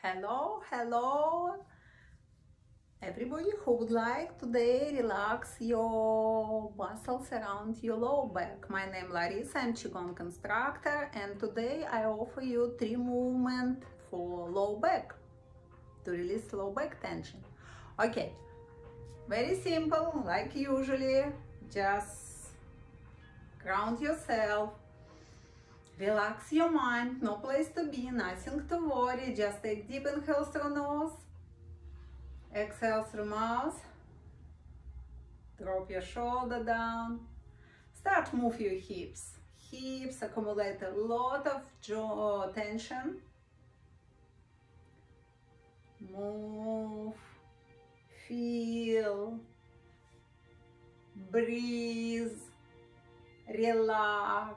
Hello, hello, everybody who would like today relax your muscles around your low back. My name is Larissa, I'm Qigong instructor, and today I offer you 3 movements for low back to release low back tension. Okay, very simple, like usually, just ground yourself. Relax your mind, no place to be, nothing to worry, just take deep inhale through nose, exhale through mouth, drop your shoulder down, start move your hips. Hips accumulate a lot of jaw tension. Move, feel, breathe, relax.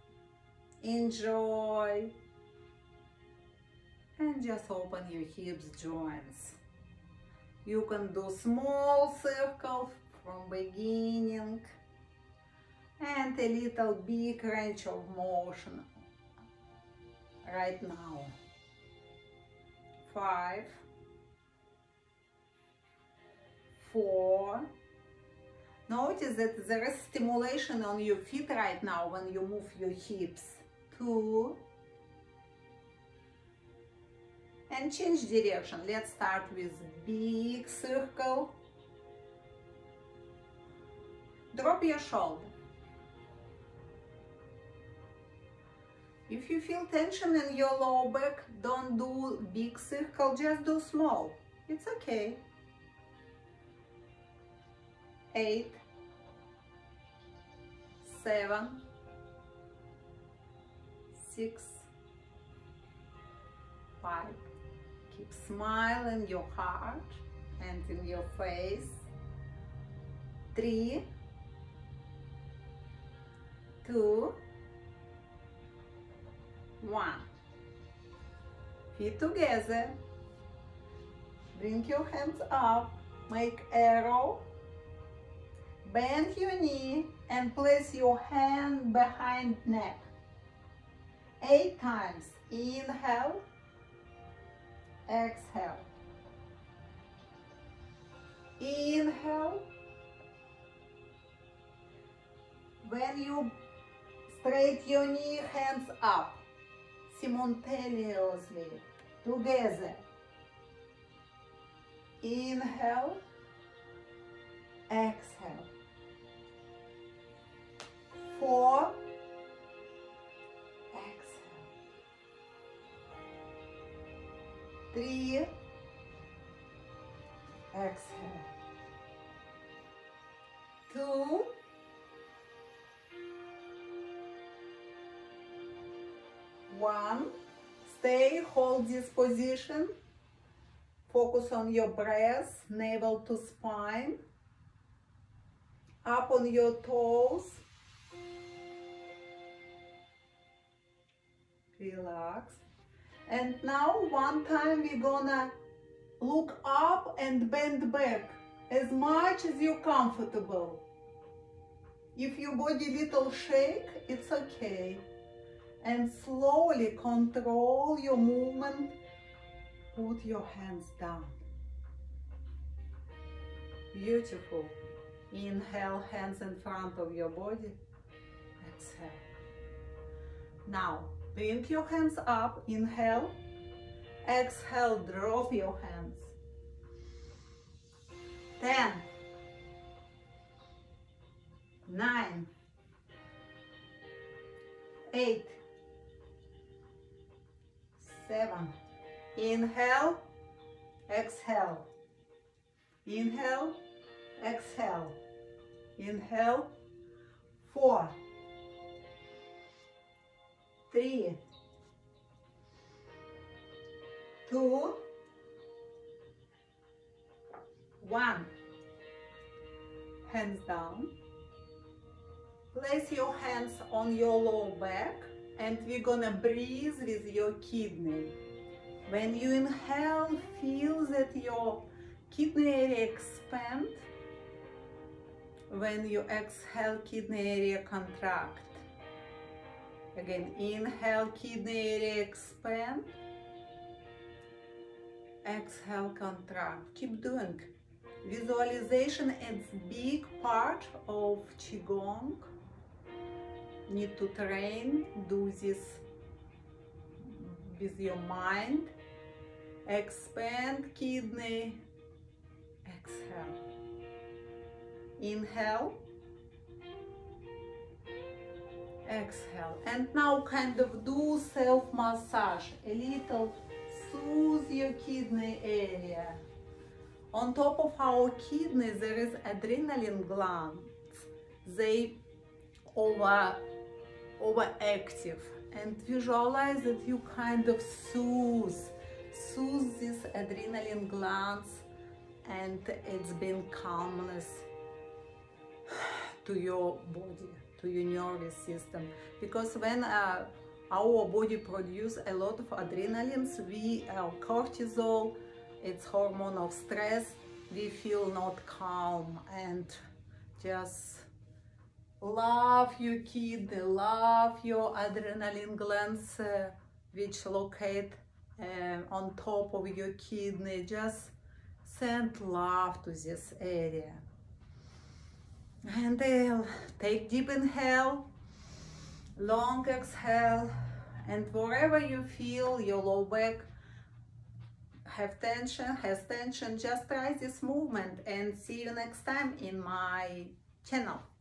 Enjoy and just open your hips joints. You can do small circle from beginning and a little big range of motion right now. 5, 4. Notice that there is stimulation on your feet right now when you move your hips. 2, and change direction. Let's start with big circle. Drop your shoulder. If you feel tension in your low back, don't do big circle, just do small. It's okay. 8, 7, 6, 5. Keep smiling in your heart and in your face. 3, 2, 1. Feet together. Bring your hands up. Make arrow. Bend your knee and place your hand behind neck. 8 times. Inhale. Exhale. Inhale. When you straight your knee, hands up. Simultaneously. Together. Inhale. Exhale. 4. Exhale. 3. Exhale. 2. 1. Stay, hold this position. Focus on your breath, navel to spine. Up on your toes. Relax. And now one time we're gonna look up and bend back as much as you're comfortable. If your body little shake, it's okay. And slowly control your movement. Put your hands down. Beautiful. Inhale, hands in front of your body. Exhale. Now, bring your hands up. Inhale. Exhale, drop your hands. 10, 9, 8, 7. Inhale, exhale. Inhale, exhale. Inhale. 4, 3, 2, 1. Hands down. Place your hands on your low back and we're gonna breathe with your kidney. When you inhale, feel that your kidney area expand. When you exhale, kidney area contract. Again, inhale, kidney area expand. exhale, contract. Keep doing. Visualization is big part of Qigong. Need to train, do this with your mind. Expand kidney. Exhale. Inhale. Exhale. And now kind of do self-massage. A little soothe your kidney area. On top of our kidney there is adrenaline glands. They overactive. And visualize that you kind of soothe these adrenaline glands, and it's been calmness to your body, to your nervous system. Because when our body produces a lot of adrenalines, cortisol, it's hormone of stress, we feel not calm. And just love your kidney, love your adrenaline glands which locate on top of your kidney. Just send love to this area. And take deep inhale, long exhale, and wherever you feel your low back has tension, just try this movement, and see you next time in my channel.